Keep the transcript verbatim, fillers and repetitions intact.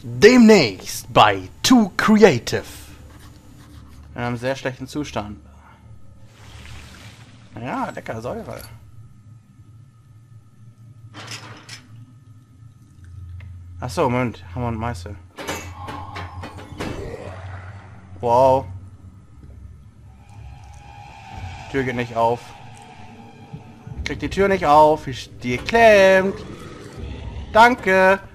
Demnächst bei Too Creative. In einem sehr schlechten Zustand. Ja, lecker Säure. Achso, Moment. Hammer und Meißel. Wow. Tür geht nicht auf. Krieg die Tür nicht auf. Die klemmt. Danke.